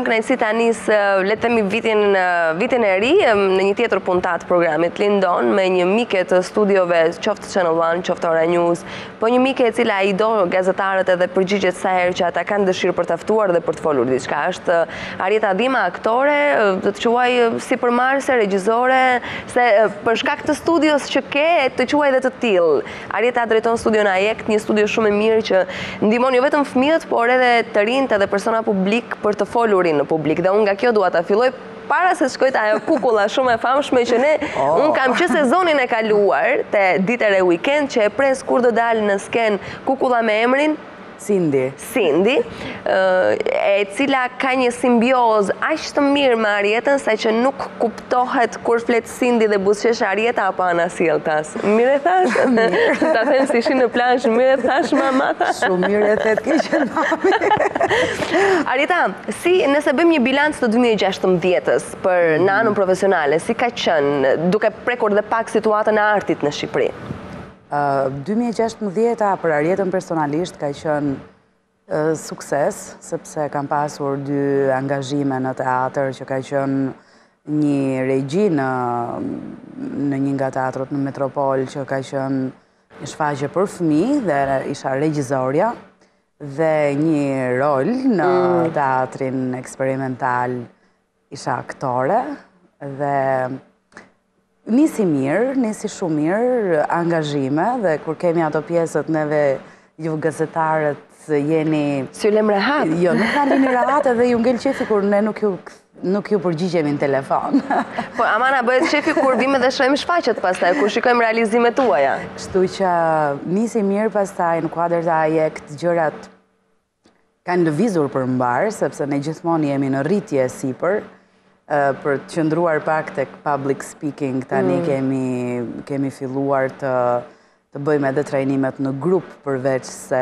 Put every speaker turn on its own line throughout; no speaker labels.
kam kënaqësi tani se le të themi vitin e ri në një tjetër puntat programit Lindon me një mike të studiove qoftë Channel One, qoftë Ora News, po një mike e cila i do gazetarët edhe përgjigjet sa herë që ata kanë dëshirë për të ftuar dhe për të folur diçka. Është Arieta Dima, aktore, do të quaj sipërmarrëse, regjizore, se për shkak të studios që ke të quaj dhe të tillë. Arieta drejton studion AEK, një studio shumë e mirë që ndihmon jo vetëm fëmijët, por edhe të rinjt edhe persona publik për të folurin në publik. Dhe unë nga kjo dua ta filloj para se shkojt ajo kukulla shumë e famshme që unë kam që sezonin e kaluar të ditër e weekend që e pres kur do dalë në sken kukulla me emrin Cindy, e cila ka një simbioz aq të mirë me Arietën, sa që nuk kuptohet kur flet Cindy dhe buzëqesh Arieta apo Ana Sjelltas. Mirë e thash? Ta them si ishin në plazh, mirë e thash mama tha.
Shumë mirë e thet ke qenë mami.
Arieta, nëse bëjmë një bilanc të 2016-s për në anën profesionale, si ka qenë duke prekur dhe pak situatën e artit në Shqipëri?
2016 për Arietën personalisht ka qenë sukses, sepse kam pasur 2 angazhime në teatr, që ka qenë një regji në një nga teatrot në Metropol, që ka qenë një shfaqje për fëmijë dhe isha regjizorja, dhe një rol në teatrin eksperimental isha aktore, dhe nisi mirë, nisi shumë mirë, angazhime, dhe kur kemi ato pjesët neve ju gazetarët jeni...
Si ju lem rehat?
Jo, nuk na lini rehat edhe ju ngel qefi kur ne nuk ju përgjigjemi në telefon.
Po, ama na bëhet qefi kur vime dhe shohim shfaqjet pastaj, kur shikojmë realizimet tuaja.
Kështu që nisi mirë pastaj në kuadër të AEK të gjërat kanë lëvizur për mbar, sepse ne gjithmonë jemi në rritje sipër. Për të qëndruar pak tek public speaking, tani kemi filluar të bëjmë edhe trajnimet në grup përveç se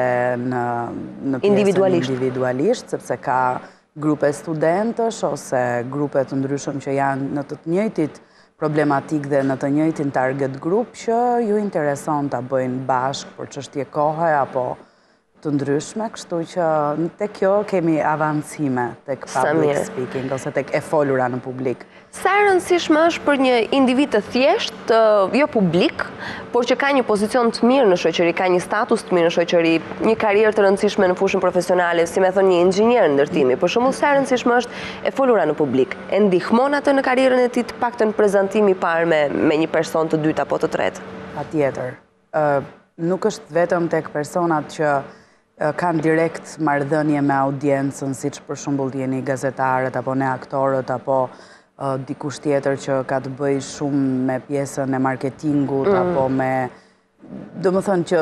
në pjesën individualisht, sepse ka grupe studentësh ose grupe të ndryshëm që janë në të njëjtit problematik dhe në të njëjtin target group që ju intereson të bëjnë bashkë për çështje kohe apo të ndryshme, kështu që tek kjo kemi avancime tek public speaking ose tek e folura në publik.
Sa e rëndësishme është për një individ të thjesht, jo publik, por që ka një pozicion të mirë në shoqëri, ka një status të mirë në shoqëri, një karrierë të rëndësishme në fushën profesionale, si me thonë një inxhinier në ndërtimi, për shembull sa e rëndësishme është e folura në publik. E ndihmon atë në karrierën e tij të paktën prezantimi i parë me një person të dytë apo të tretë?
Patjetër. Nuk është vetëm tek personat që kanë direkt marrëdhënie me audiencën, siç për shembull jeni gazetarët apo ne aktorët apo dikush tjetër që ka të bëjë shumë me pjesën e marketingut apo me, domethënë që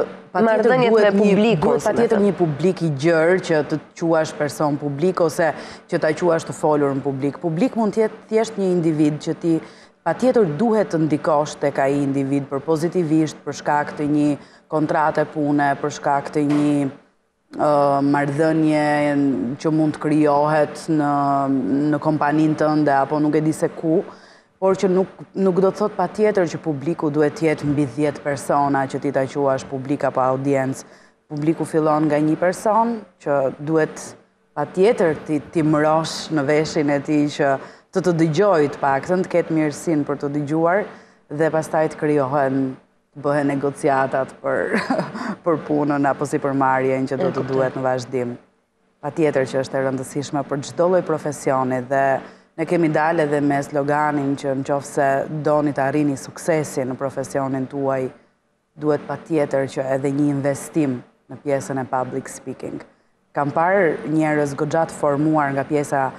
patjetër një publik i gjerë që të quash person publik ose që ta quash të folur në publik. Publik mund të jetë thjesht një individ që ti patjetër duhet të ndikosh tek ai individ për pozitivisht, për shkak të një kontrate pune, për shkak të një marrëdhënie që mund të krijohet në kompaninë tënde apo nuk e di se ku, por që nuk do të thot patjetër që publiku duhet të jetë mbi 10 persona që ti ta quash publik apo audiencë. Publiku fillon nga një person që duhet patjetër ti mbrosh në veshin e tij që të dëgjojë të paktën, të ketë mirësinë për të dëgjuar dhe pastaj të krijohen bëhen negociatat për punën apo sipërmarrjen që do të duhet në vazhdim. Patjetër që është e rëndësishme për çdo lloj profesioni dhe ne kemi dalë edhe me sloganin që nëse doni të arrini suksesin në profesionin tuaj, duhet patjetër që edhe një investim në pjesën e public speaking. Kam parë njerëz goxha të formuar nga pjesa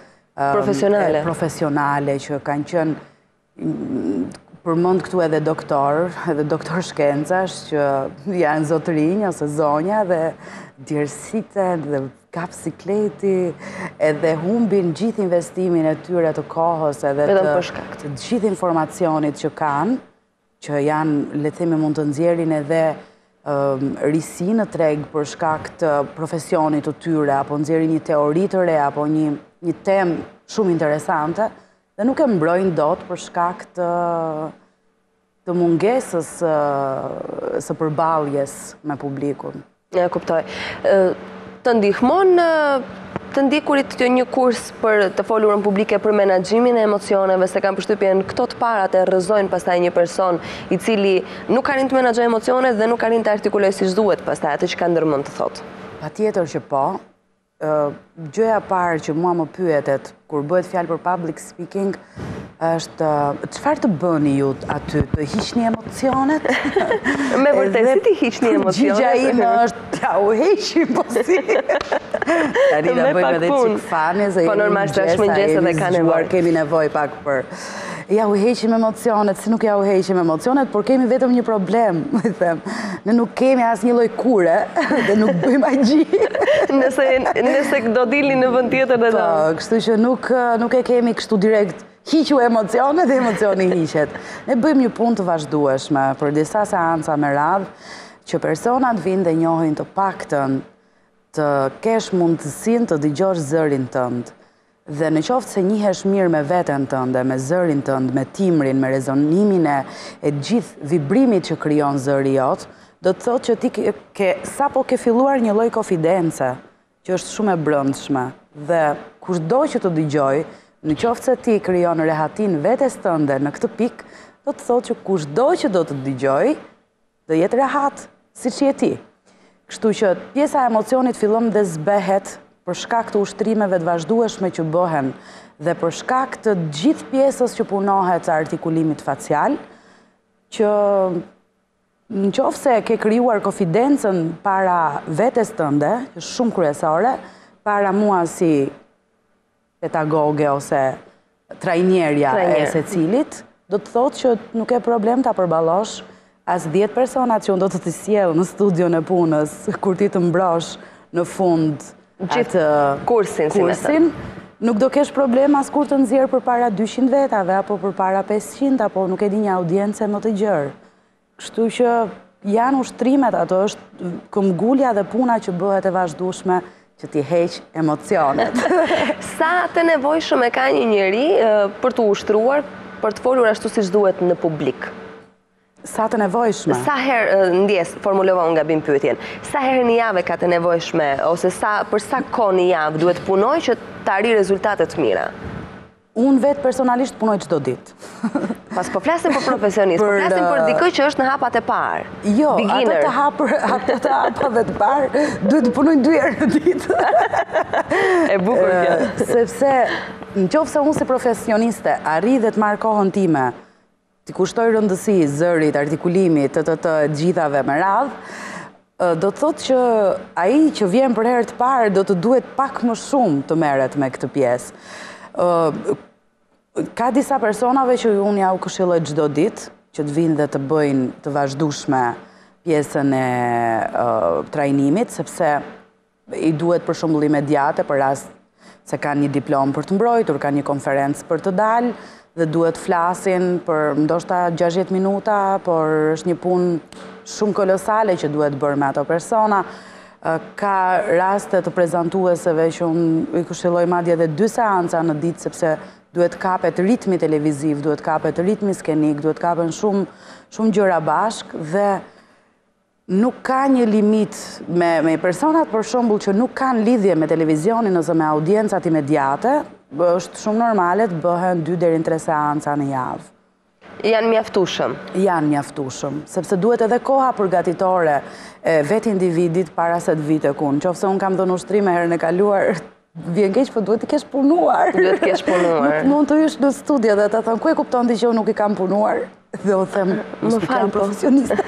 profesionale që kanë qenë përmend këtu edhe doktor shkencash që janë zotërinj ose zonja dhe djersiten dhe kap sikleti edhe humbin gjithë investimin e tyre të kohës edhe të gjithë informacionit që kanë, që janë, le të themi, mund të nxjerrin edhe risi në treg për shkak të profesionit të tyre apo nxjerrin një teori të re apo një temë shumë interesante dhe nuk e mbrojnë dot për shkak të mungesës së përballjes me publikun.
Ja, kuptoj. Të ndihmon të ndikurit të një kurs për të folurën publike për menaxhimin e emocioneve, se kam përshtypjen këto të parat e rrëzojnë pastaj një person i cili nuk arrin të menaxhojë emocionet dhe nuk arrin të artikulojë siç duhet pastaj atë që ka ndërmend të thotë.
Patjetër që po. Gjëja parë që mua më pyetet kur bëhet fjalë për public speaking është çfarë të bëni ju aty, të hiqni emocionet?
Me vërtetë si ti hiqni emocionet?
Gjigja ime është ja u heqim po si. Tani na bëjmë edhe çik fane se
po normal është mëngjes edhe ka nevojë.
Kemi nevojë pak për ja u heqim emocionet, si nuk ja u heqim emocionet, por kemi vetëm një problem, i them. Ne nuk kemi asnjë lloj kure dhe nuk bëjmë agji.
Nëse do dilni në vend tjetër dhe
po, kështu që nuk e kemi kështu direkt hiqu emocionet dhe emocioni hiqet. Ne bëjmë një punë të vazhdueshme për disa seanca me radhë që personat vinë dhe njohin të paktën të kesh mundësinë të dëgjosh zërin tënd. Dhe në qoftë se njihesh mirë me veten tënde, me zërin tënd, me timrin, me rezonimin e gjithë vibrimit që krijon zëri jot, do të thotë që ti sapo ke filluar një lloj konfidence që është shumë e brendshme dhe kushdo që të dëgjoj, në qoftë se ti krijon rehatin vetes tënde në këtë pikë, do të thotë që kushdo që do të dëgjoj, do jetë rehat siç je ti. Kështu që pjesa e emocionit fillon dhe zbehet për shkak të ushtrimeve të vazhdueshme që bëhen dhe për shkak të gjithë pjesës që punohet të artikulimit facial, që në qoftë se ke krijuar konfidencën para vetes tënde, që është shumë kryesore, para mua si pedagoge ose trajnerja e secilit, do të thotë që nuk e problem ta përballosh as 10 persona që unë do të të sjell në studion e punës kur ti të mbrosh në fund
gjithë kursin,
nuk do kesh problem as kur të nxjerr përpara 200 vetave, apo përpara 500, apo nuk e di një audiencë më të gjerë. Kështu që janë ushtrimet, ato është këmbgulja dhe puna që bëhet e vazhdueshme që ti heq emocionet.
Sa të nevojshëm e ka një njeri për të ushtruar, për të folur ashtu siç duhet në publik?
Sa të nevojshme?
Sa herë, ndjes, formulova unë gabim pyetjen, sa herë një javë ka të nevojshme, ose për sa kohë një javë duhet punoj që të arrijë rezultate të mira?
Unë vetë personalisht punoj çdo ditë.
Pas po flasim për profesionist, po flasim për dikë që është në hapat e parë.
Jo, ato të hapave të parë duhet të punojnë 2 herë në ditë.
E bukur kjo.
Sepse nëse unë si profesioniste arri dhe të marr kohën time, ti kushtoj rëndësi zërit, artikulimit, të gjithave me radhë, do të thotë që ai që vjen për herë të parë do të duhet pak më shumë të merret me këtë pjesë. Ka disa personave që unë ja u këshilloj çdo ditë, që të vinë dhe të bëjnë të vazhdueshme pjesën e trajnimit, sepse i duhet për shembull imediate për rast se kanë një diplomë për të mbrojtur, kanë një konferencë për të dalë, dhe duhet flasin për ndoshta 60 minuta, por është një punë shumë kolosale që duhet bërë me ato persona. Ka raste të prezantueseve që unë i këshilloj madje edhe 2 seanca në ditë, sepse duhet kapet ritmi televiziv, duhet kapet ritmi skenik, duhet kapen shumë gjëra bashkë dhe nuk ka një limit me personat për shembull që nuk kanë lidhje me televizionin ose me audiencat imediate. Është shumë normale të bëhen 2 deri në 3 seanca në javë.
Janë mjaftueshëm?
Janë mjaftueshëm, sepse duhet edhe koha përgatitore e vetë individit para se të vite kun. Nëse unë kam dhënë ushtrime herën e kaluar, vjen keq, po duhet të kesh punuar.
Duhet të kesh punuar.
Nuk mund të hysh në studio dhe të thonë, ku e kupton ti që unë nuk i kam punuar? Dhe u them,
më fal
profesionist.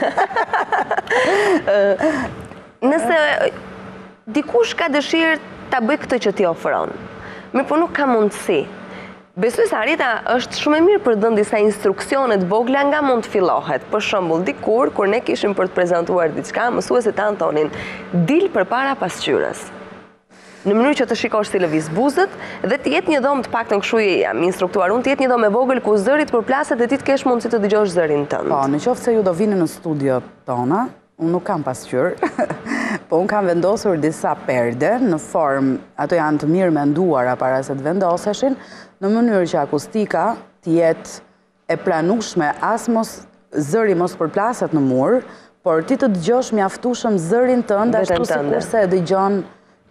Nëse dikush ka dëshirë ta bëj këtë që ti ofron, mirë po nuk ka mundësi. Besoj se Arita është shumë e mirë për dhënë disa instruksione të vogla nga mund të fillohet. Për shembull, dikur kur ne kishim për të prezantuar diçka, mësuesit tanë thonin, dil përpara pasqyrës. Në mënyrë që të shikosh si lëviz buzët dhe të jetë një dhomë të paktën kështu jam instruktuar unë, të jetë një dhomë e vogël ku zërit përplaset dhe ti të kesh mundësi të dëgjosh zërin tënd.
Po, në qoftë se ju do vini në studio tona, unë nuk kam pasqyrë, po unë kam vendosur disa perde në formë, ato janë të mirë menduara para se të vendoseshin, në mënyrë që akustika të jetë e pranueshme, zëri mos përplaset në mur, por ti të dëgjosh mjaftueshëm zërin tënd ashtu sikurse e dëgjon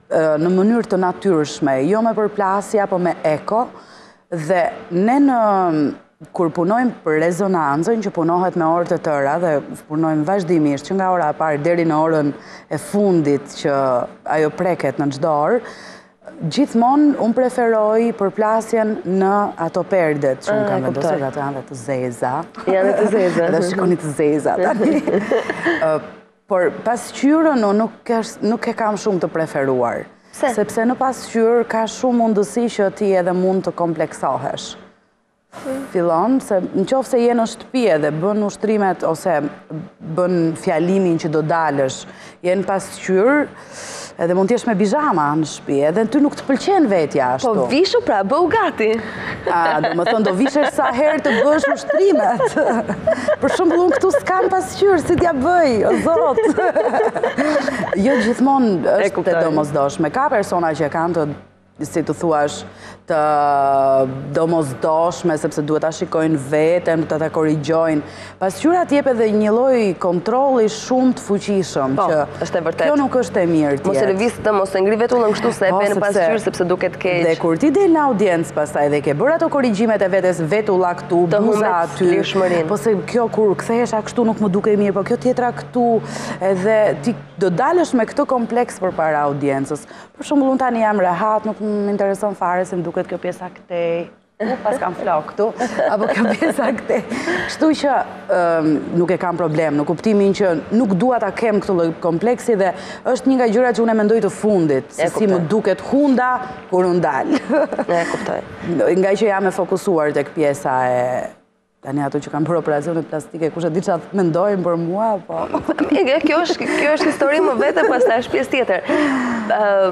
në mënyrë të natyrshme, jo me përplasje apo me eko, dhe ne kur punojmë për rezonancën, që punohet me orë të tëra dhe punojmë vazhdimisht që nga ora e parë deri në orën e fundit që ajo preket në çdo orë, gjithmonë unë preferoj përplasjen në ato perdet që unë kam vendosur, ato janë dhe të zeza.
Janë të zeza.
Dhe shikoni të zeza tani. Por pasqyrën nuk e kam shumë të preferuar.
Pse?
Sepse në pasqyrë ka shumë mundësi që ti edhe mund të kompleksohesh. Fillon, se në qofë se je në shtëpi edhe bën ushtrimet ose bën fjalimin që do dalësh, je në pasqyrë, edhe mund t'jesh me bizhama në shtëpi, edhe ty nuk të pëlqen vetja ashtu.
Po vishu pra, bëu gati.
Do më thonë, do vishesh sa herë të bësh ushtrimet. Për shembull, unë këtu s'kam pasqyrë, si t'ja bëj, o zot. Jo gjithmonë është të domosdoshme. Ka persona që kanë të, si të thuash, të domosdoshme, sepse duhet ta shikojnë veten, të ta korrigjojnë. Pasqyrat jep edhe një lloj kontrolli shumë të fuqishëm, që
është e vërtetë.
Kjo nuk është e mirë tjetër.
Mos e lëviz të mos e ngri vetullën kështu se e pe në pasqyrë sepse duket keq.
Dhe kur ti del në audiencë pastaj dhe ke bërë ato korrigjimet e vetes, vetulla këtu, bluza aty. Po se kjo kur kthehesha kështu nuk më duke mirë, po kjo tjetra këtu, edhe ti do dalësh me këtë kompleks përpara audiencës. Për shembull, unë tani jam rehat, nuk më intereson fare se më duket kjo pjesa këtej. Pas kam flok këtu, apo kjo pjesa këtej. Kështu që nuk e kam problem, në kuptimin që nuk dua ta kem këtë lloj kompleksi dhe është një nga gjërat që unë mendoj të fundit, se si më duket hunda kur unë dal.
E kuptoj.
Nga që jam e fokusuar tek pjesa e tani ato që kanë bërë operacione plastike, kush e di çfarë mendojnë për mua, po.
Kjo është histori më vete, pastaj është pjesë tjetër.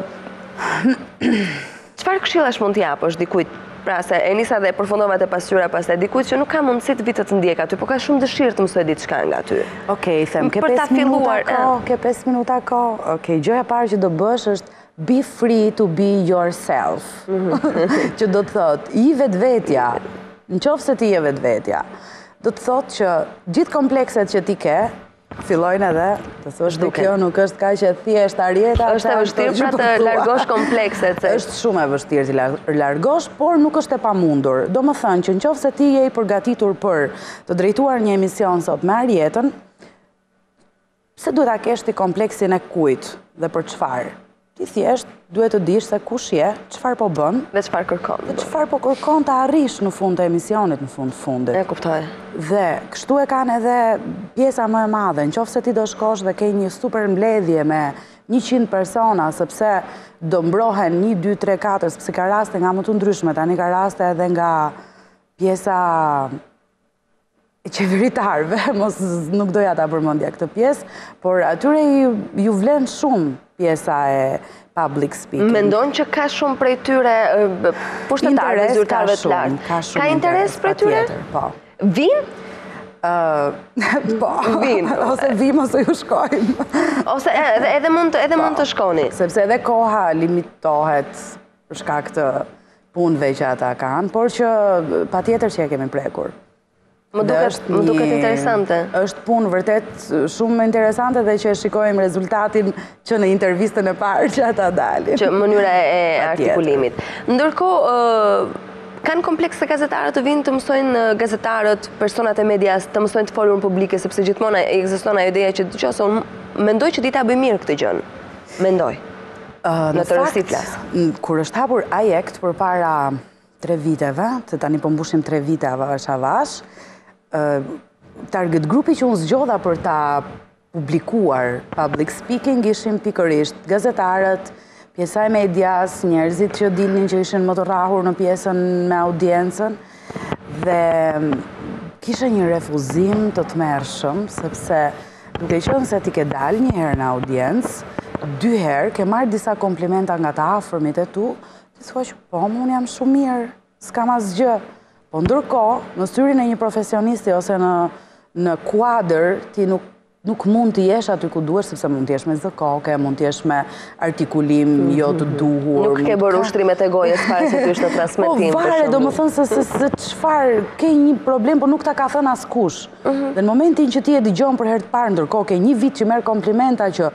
Çfarë këshillash mund t'japësh dikujt? Pra se e nisa dhe përfundova te pasqyra, pastaj dikujt që nuk ka mundësi të vitë të ndjek aty, por ka shumë dëshirë të mësoj diçka nga aty.
Okej, them, ke 5 minuta kohë, ke 5 minuta kohë. Okej, gjëja e parë që do bësh është be free to be yourself. Që do të thotë, i vetvetja, në qoftë se ti je vetvetja, do të thotë që gjithë komplekset që ti ke, fillojnë edhe, të thosh të kjo nuk është ka që thjesht arjeta.
është e vështirë pra të largosh komplekset.
Është shumë e vështirë të largosh, por nuk është e pamundur. Do më thënë që në qoftë se ti je i përgatitur për të drejtuar një emision sot me arjetën, pse duhet ta kesh ti kompleksin e kujt dhe për çfarë? Ti thjesht duhet të dish se kush je, çfarë po bën,
dhe çfarë kërkon.
Dhe çfarë po kërkon të arrish në fund të emisionit, në fundit.
E kuptoj.
Dhe kështu e kanë edhe pjesa më e madhe, nëse ti do shkosh dhe ke një super mbledhje me 100 persona, sepse do mbrohen 1, 2, 3, 4, sepse ka raste nga më të ndryshme, tani ka raste edhe nga pjesa qeveritarve, nuk doja ta përmendja këtë pjesë, por atyre ju vlen shumë pjesa e public speaking.
Mendon që ka shumë prej tyre pushtetarëve, zyrtarëve të lartë? Ka interes prej tyre?
Po.
Vin?
Po.
Vin.
Ose vim ose ju shkojmë.
Ose edhe mund të shkoni.
Sepse edhe koha limitohet për shkak të punëve që ata kanë, por që patjetër që e kemi prekur.
Më duket interesante.
Është punë vërtet shumë interesante dhe që shikojmë rezultatin që në intervistën e parë që ata dalin.
Që mënyra e artikulimit. Ndërkohë, kanë kompleks se gazetarët të vinë të mësojnë gazetarët, personat e medias, të mësojnë të folur në publike, sepse gjithmonë ekziston ajo ideja që qose unë mendoj që dita bëj mirë këtë gjën. Mendoj. Në të rësi flas.
Kur është hapur AJECT përpara 3 viteve, se tani po mbushim 3 vite avash, target grupi që unë zgjodha për ta publikuar public speaking ishin pikërisht gazetarët, pjesa e medias, njerëzit që dilnin që ishin më të rrahur në pjesën me audiencën, dhe kisha një refuzim të tmerrshëm, sepse duke qenë se ti ke dalë një herë në audiencë, 2 herë ke marrë disa komplimenta nga të afërmit e tu, ti thua që po, unë jam shumë mirë, s'kam asgjë. Po ndërkohë, në syrin e një profesionisti ose në kuadër, ti nuk mund të jesh aty ku duhesh, sepse mund të jesh me zëkoke, mund të jesh me artikulim jo të duhur.
Nuk ke bërë ushtrimet e gojës para se ty ishte transmetim.
Po vare, do më thënë se çfarë, ke një problem, por nuk ta ka thënë askush. Dhe në momentin që ti e dëgjon për herë të parë, ndërkohë ke një vit që merr komplimenta që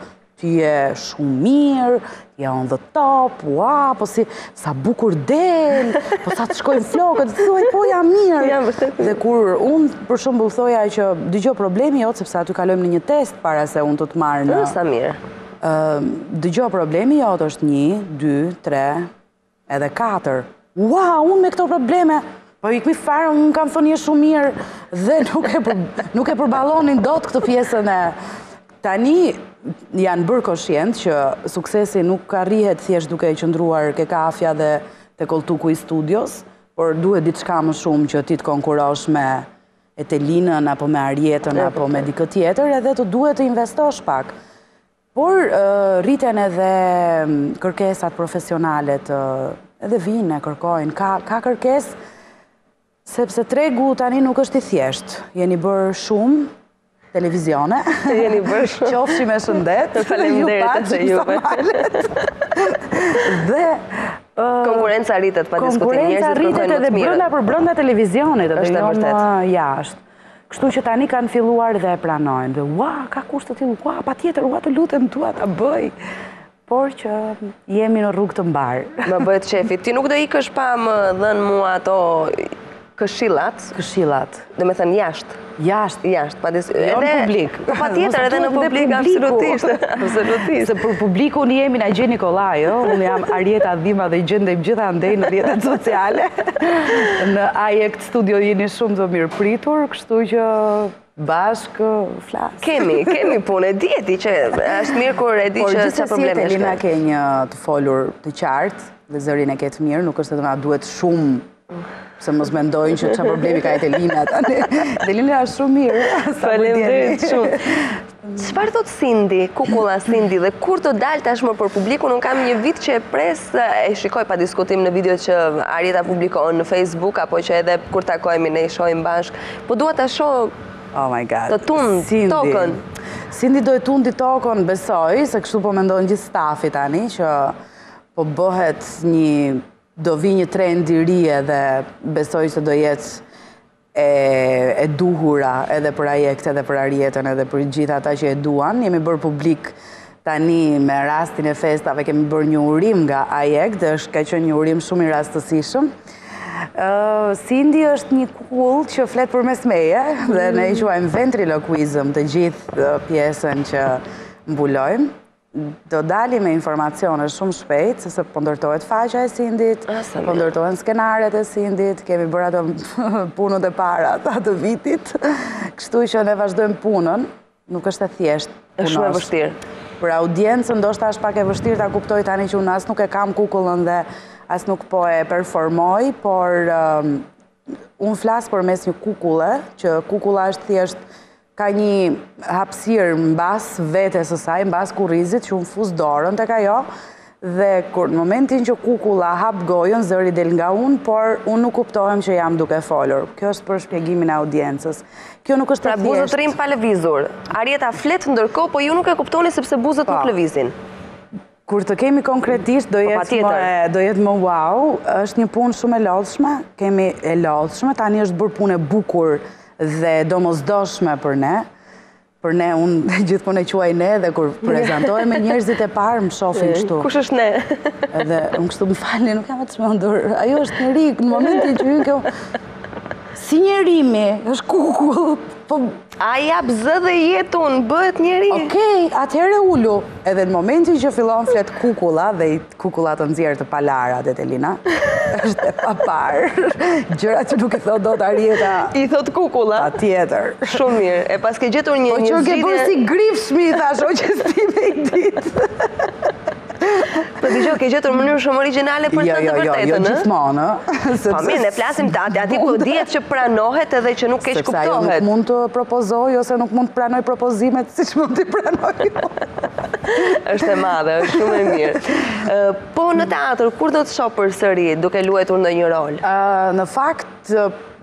ti je shumë mirë, ti je on the top, ua, po si, sa bukur del, po sa të shkojnë flokët, të thuaj, po jam mirë.
Jam vërtet.
Dhe kur unë, për shembull, thoja që dëgjoj problemi jot, sepse aty kalojmë në një test para se unë të të marrë në...
Sa mirë.
Dëgjoj problemi jot është 1, 2, 3, edhe 4. Ua, unë me këto probleme, po i këmi farë, unë kam thënë je shumë mirë, dhe nuk e përbalonin dot këtë pjesën e... Tani janë bërë koshient që suksesi nuk arrihet thjesht duke i qëndruar ke kafja dhe te koltuku i studios, por duhet diçka më shumë që ti të konkurosh me Etelinën, apo me Arjetën, apo me dikë tjetër, edhe të duhet të investosh pak. Por rriten edhe kërkesat profesionale edhe vinë, kërkojnë, ka kërkes, sepse tregu tani nuk është i thjesht. Jeni bërë shumë televizione.
Jeni bërë shumë.
Qofshi me shëndet.
Faleminderit të juve.
Dhe
konkurenca rritet pa diskutim.
Konkurenca rritet edhe brenda televizionit, edhe jo më jashtë. Kështu që tani kanë filluar dhe e pranojnë. Dhe ua, ka kusht të tillë, ua, patjetër, ua të lutem, dua ta bëj. Por që jemi në rrugë të mbar. Më
bëhet shefi. Ti nuk do ikësh pa më dhënë mua ato këshillat.
Këshillat.
Dhe me thënë jashtë.
Jashtë,
jo në publik. Pa tjetër edhe në publik, absolutisht.
Se për publikun jemi na Gje Nikolaj, unë jam Arjeta Dhima dhe gjendem gjitha ndej në rrjetet sociale. Në AJEKT Studio jeni shumë të mirë pritur, kështu që bashkë flas.
Kemi punë, e di që është mirë kur e di që sa probleme
është. Elina ke një të folur të qartë, dhe zërin e ke të mirë, nuk është të nga duhet shumë se mos mendojnë që çfarë problemi ka Etelina. Etelina është shumë mirë.
Faleminderit shumë. Çfarë thot Cindy, kukulla Cindy, dhe kur të dalë tashmë për publikun? Unë kam një vit që e pres, e shikoj pa diskutim në videot që Arjeta publikon në Facebook, apo që edhe kur takohemi ne i shohim bashkë. Po dua ta shoh të tund tokën.
Cindy do e tundi tokën, besoj, se kështu po mendojnë gjithë stafi tani, që po bëhet do vi një trend i ri edhe besoj se do jetë e duhura edhe për AJEKT, edhe për Arjetën, edhe për gjitha ata që e duan. Jemi bërë publik tani me rastin e festave, kemi bërë një urim nga AJEKT, dhe ka qenë një urim shumë i rastësishëm. Cindy është një kukull që flet përmes meje, dhe ne i quajmë ventriloquism të gjithë pjesën që mbulojmë. Do dali me informacione shumë shpejt, se po ndërtohet faqja e Cindyt, po ndërtohen skenaret e Cindyt, kemi bërë ato punët e para atë vitit, kështu që ne vazhdojmë punën, nuk është e thjesht punosh.
Është shumë e vështirë.
Për audiencën ndoshta është pak e vështirë ta kuptoj tani që unë as nuk e kam kukullën dhe as nuk po e performoj, por unë flas përmes një kukulle, që kukulla është thjesht ka një hapësirë mbas vetes së saj, mbas kurrizit, që unë fus dorën tek ajo, dhe në momentin që kukulla hap gojën, zëri del nga unë, por unë nuk kuptohem që jam duke folur. Kjo është për shpjegimin e audiencës. Kjo nuk është e thjeshtë.
Pra buzët rrim pa lëvizur. Arjeta flet ndërkohë, po ju nuk e kuptoni sepse buzët nuk lëvizin.
Kur të kemi konkretisht, do jetë më wow, është një punë shumë e lodhshme, kemi e lodhshme, tani është bërë punë e bukur dhe domosdoshme për ne. Për ne, unë gjithmonë e quaj ne, dhe kur prezentohem me njerëzit e parë, më shofin kështu.
Kush është ne?
Edhe unë kështu më falni, nuk jam e të shmendur. Ajo është njëri, në momentin që ju kjo... Si njerimi, është kukull.
A jap zë dhe jetun, bëhet njeri.
Okej, atëherë ullu. Edhe në momentin që fillon flet kukulla, dhe i kukullat të nxjerrë të palara, Etelina, është e paparë. Gjëra që nuk e thot do të Arjeta.
I thot kukulla?
Pa tjetër.
Shumë mirë. E pas ke gjetur një zgjidhje...
Po që ke bërë si grifshmi, thash, o që s'ti me i ditë.
Po dëgjoj, ke gjetur mënyrë shumë origjinale për të vërtetën,
Jo gjithmonë.
Po mirë, ne flasim aty ku dihet që pranohet edhe që nuk keq kuptohet.
Sepse ajo nuk mund të propozoj ose nuk mund të pranoj propozimet siç mund t'i pranoj.
Është e madhe, është shumë e mirë. Po në teatr, kur do të shoh përsëri duke luajtur ndonjë rol?
Në fakt,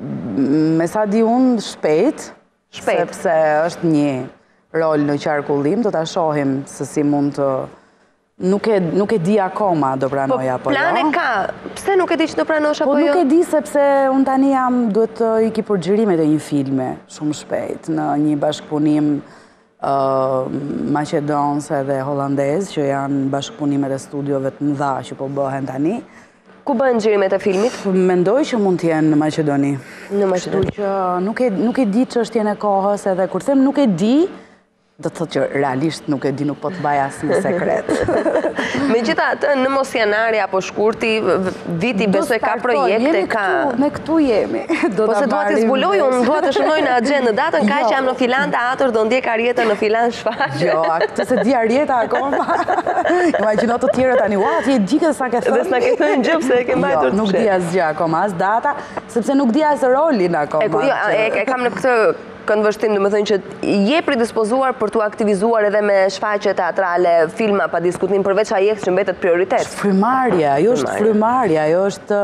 me sa di unë, shpejt, sepse është një rol në qarkullim, do ta shohim se si mund të... Nuk e di akoma do pranoja, apo jo.
Po plane ka, pse nuk e di që do pranosh apo jo?
Po nuk e di sepse unë tani duhet të iki për xhirimet e një filme, shumë shpejt, në një bashkëpunim maqedonës edhe hollandezë, që janë bashkëpunimet e studiove të mëdha që po bëhen tani.
Ku bëhen xhirimet e filmit?
Mendoj që mund të jenë në Maqedoni.
Në Maqedoni.
Kështu që nuk e di çështjen e kohës, edhe kur them nuk e di, do të thotë që realisht nuk e di, nuk po të baj asnjë sekret.
Megjithatë, në Mosjanari apo Shkurti, viti besoj ka projekte, ka...
Ne këtu jemi.
Po se dua t'i zbuloj, unë dua të shënoj në agjendë, në datën ka që jam në Filan Teatr, do ndjek Arieta në Filan shfaqje.
Jo, këtë se di Arieta akoma. Imagjino të tjerë tani, ua, ti e di këtë sa ke thënë.
Dhe s'na ke thënë gjë pse e ke mbajtur.
Jo, nuk di asgjë akoma, as data, sepse nuk di as rolin akoma.
E kam në këtë këndvështim, dhe më thënë që je predispozuar për t'u aktivizuar edhe me shfaqje teatrale, filma pa diskutim, përveç ajekt që mbetet prioritet.
Frymarrja, jo është frymarrja, jo është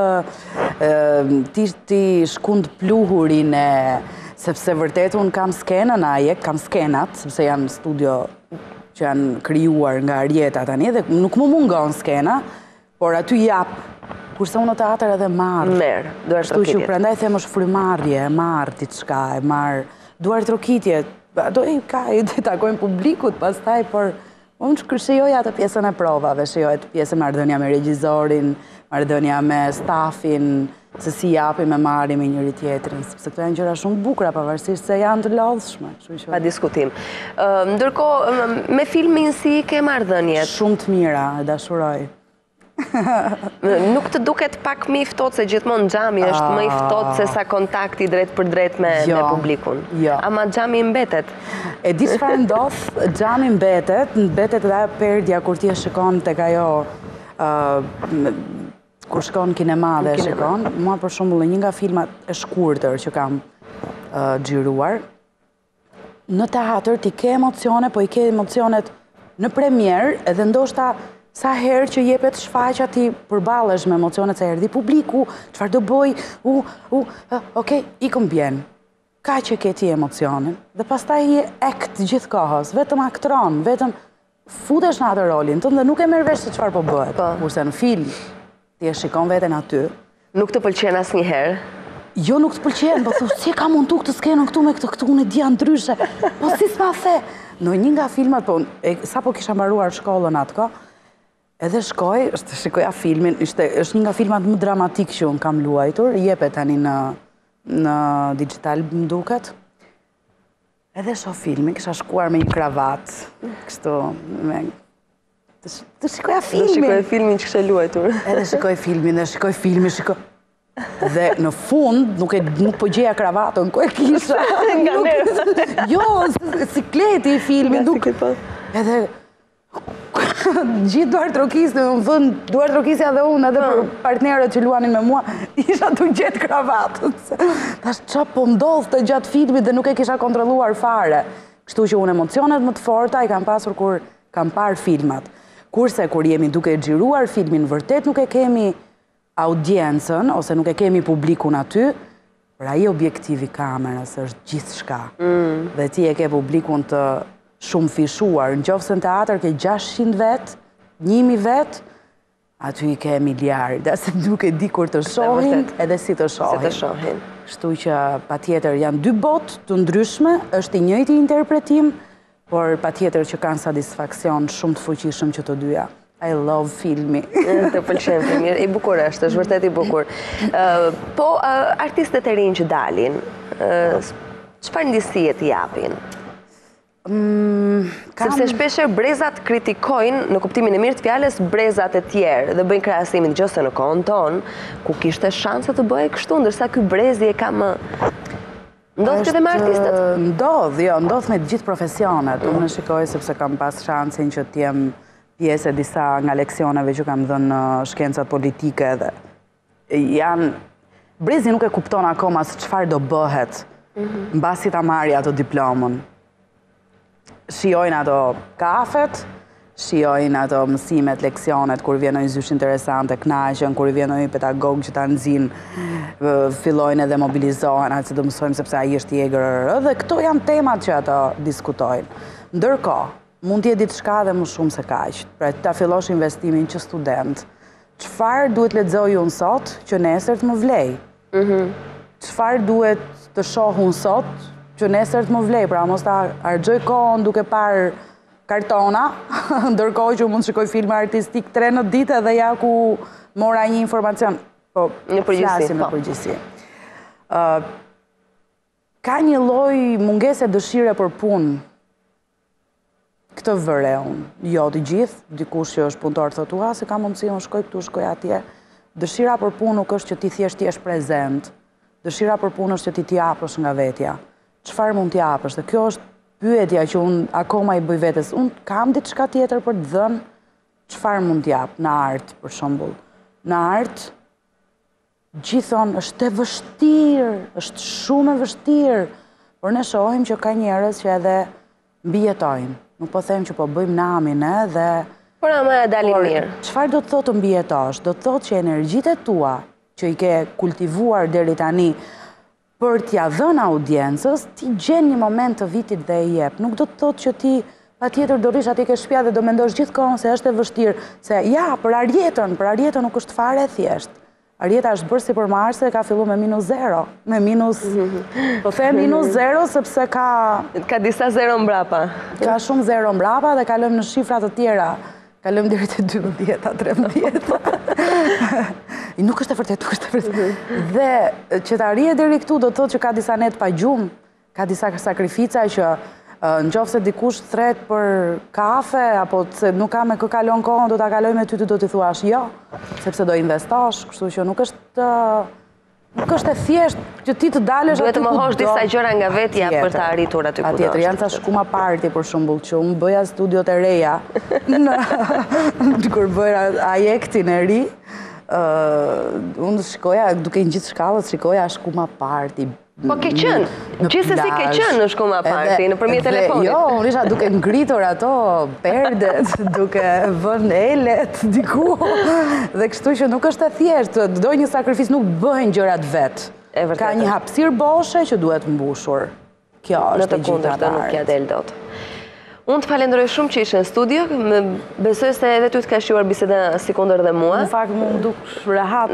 ti shkund pluhurin e... Sepse vërtet unë kam skenën ajekt, kam skenat, sepse janë studio që janë krijuar nga Arieta tani, dhe nuk më mungon skena, por aty jap, kurse unë në teatr edhe marr.
Duar trokitje.
Kështu që prandaj them është frymarrje, e marr diçka, e marr duar trokitje. Do të takojnë publikut pastaj, por unë shijoja atë pjesën e provave, shijoja atë pjesën marrëdhënia me regjizorin, marrëdhënia me stafin, se si japim e marrim me njëri tjetrin, sepse këto janë gjëra shumë bukura, pavarësisht se janë të lodhshme.
Pa diskutim. Ndërkohë, me filmin si ke marrëdhëniet?
Shumë të mira, e dashuroj.
Nuk të duket pak më i ftohtë, se gjithmonë xhami është më i ftohtë se sa kontakti drejt për drejt me publikun. Ama xhami mbetet.
E di çfarë ndodh, xhami mbetet edhe perdja kur ti e shikon tek ajo kur shkon kinema dhe e shikon. Mua për shembull, një nga filmat e shkurtër që kam xhiruar, në teatr ti ke emocione, po i ke emocionet në premier, edhe ndoshta sa herë që jepet shfaqja ti përballesh me emocionet se erdhi publiku, çfarë do bëj, okej, ikëm bjen. Ka që ke ti emocionin, dhe pastaj je ekt gjithkohës, vetëm aktron, vetëm futesh në atë rolin, dhe nuk e merr vesh se çfarë po bëhet. Kurse në film, ti e shikon veten aty.
Nuk të pëlqen asnjëherë?
Jo, nuk të pëlqen, po thu, si ka mundu këtë skenën këtu me këtë, unë e dia ndryshe. Po si s'ma the? Në një nga filmat, po sa po kisha mbaruar shkollën atko, edhe shikoja filmin, është një nga filmat më dramatik që unë kam luajtur, jepet tani në digital më duket. Edhe shoh filmin, kisha shkuar me një kravat, kështu, të shikoja filmin.
Dhe shikoj filmin që kështë luajtur.
Edhe shikoj filmin, dhe në fund, nuk po gjeja kravatën, ku e kisha.
Nga nervë.
Jo, sikleti i filmin, edhe gjithë duar trokisë, më thënë, duar trokisja dhe unë, edhe për partnerët që luanin me mua, isha të gjetë kravatën. Tash qa po ndodhë të gjatë filmit dhe nuk e kisha kontroluar fare. Kështu që unë emocionet më të forta i kam pasur kur kam parë filmat. Kurse kur jemi duke xhiruar filmin, vërtet nuk e kemi audiencën, ose nuk e kemi publikun aty, për ai objektivi kamerës është gjithë shka. Dhe ti e ke publikun të shumë fishuar, në qoftë se në teatr ke 600 vetë, 1000 vetë, aty i ke miliarda, se nuk e di kur të shohin, edhe si të shohin. Kështu që patjetër janë dy botë të ndryshme, është i njëjti interpretim, por patjetër që kanë satisfaksion shumë të fuqishëm që të dyja. I love filmi.
Të pëlqen filmi, i bukur është vërtet i bukur. Po, artistët e rinj që dalin, çfarë ndjesie t'i japin? Sepse shpesher brezat kritikojnë, në kuptimin e mirë të fjalës, brezat e tjerë dhe bëjnë krahasimin gjose në kohën tonë, ku kishte shanse të bëjë kështu, ndërsa ky brezi e ka më... Ndodh këtë me artistët?
Ndodh me gjithë profesionet. Unë në shikoj sepse kam pas shansin që t'jem pjesë e disa nga leksioneve që kam dhënë në shkencat politike dhe janë... Brezi nuk e kupton akoma se çfarë do bëhet mbasi ta marrë ato diplomën. Shijojnë ato kafet, shijojnë ato mësimet, leksionet, kur vjen një zysh interesante, knaqen, kur vjen një pedagog që ta nxin, fillojnë edhe mobilizohen, atë se do mësojmë sepse ai është i egër, dhe këto janë temat që ato diskutojnë. Ndërkohë, mund t'jetë diçka dhe më shumë se kaq. Pra ta fillosh investimin që student. Çfarë duhet lexoj unë sot që nesër të më vlej? Çfarë duhet të shoh unë sot që nesër të më vlej, pra mos ta argjoj kohën duke parë kartona, ndërkohë që mund të shikoj filme artistik 3 në ditë dhe ja ku mora një informacion, po flasim në përgjithësi. Ka një lloj mungese dëshire për punë. Këtë vëre unë, jo të gjithë, dikush që është punëtor thotua, se ka mundësi unë shkoj këtu, shkoj atje. Dëshira për punë nuk është që ti thjesht jesh prezent, dëshira për punë është që ti t'japësh nga vetja. Çfarë mund t'japësh? Dhe kjo është pyetja që unë akoma i bëj vetes. Unë kam diçka tjetër për të dhënë, çfarë mund t'jap në art, për shembull. Në art, gjithon është e vështirë, është shumë e vështirë, por ne shohim që ka njerëz që edhe mbijetojnë. Nuk po them që po bëjmë namin, dhe...
Por ama e dalin mirë.
Çfarë do të thotë mbijetosh? Do të thotë që energjitë tua, që i ke kultivuar deri tani, për t'ja dhënë audiencës, ti gjen një moment të vitit dhe i jep. Nuk do të thotë që ti patjetër do rish aty ke shtëpia dhe do mendosh gjithkohon se është e vështirë, se ja, për Arjetën nuk është fare e thjeshtë. Arjeta është bërë si për Marse, ka fillu me -0. Me minus... Po them -0 sepse ka...
Ka disa zero mbrapa.
Ka shumë zero mbrapa dhe kalëm në shifrat të tjera. Kalëm deri te 12, 13. Nuk është e vërtetë, nuk është e vërtetë. Dhe që të arrije deri këtu do të thotë që ka disa net pa gjumë, ka disa sakrifica që në qoftë se dikush thret për kafe, apo se nuk ka me kë kalon kohën, do t'a kaloj me ty, do t'i thuash jo, sepse do investosh, kështu që nuk është e thjesht që ti të dalesh
aty ku do. Duhet të mohosh disa gjëra nga vetja për të arritur aty ku do.
Patjetër, janë ca shkuma party për shembull që unë bëja studiot e reja, kur bëra Ajektin e ri, unë shikoja, duke në gjithë shkallët, shikoja shkuma party.
Po ke qënë, gjithsesi ke qënë në shkuma party, në përmjet telefonit.
Jo, unë isha duke ngritur ato perdet, duke vën elet, diku, dhe kështu që nuk është e thjeshtë, do një sakrifis, nuk bëhen gjërat vetë. Ka një hapësirë boshe që duhet mbushur. Kjo është e gjitha
të nuk ja del dot. Unë të falenderoj shumë që ishe në studio, besoj se edhe ty të ka shquar biseda si kundër dhe mua.
Në fakt më duk rehat,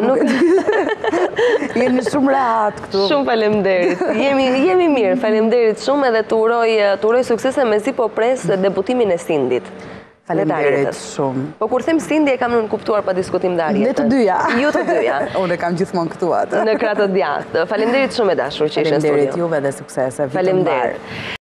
jemi shumë rehat këtu.
Shumë falemderit, jemi mirë, falemderit shumë edhe të uroj suksese me si po pres debutimin e Sindit.
Falemderit shumë.
Po kur them Sindi e kam në kuptuar pa diskutim dhe Arjetën.
Ne të dyja.
Ju të dyja.
Unë e kam gjithmonë këtu atë.
Në kratë të djathtë. Falemderit shumë e dashur që ishe në studio.
Falemderit juve dhe suksese.
Falemderit.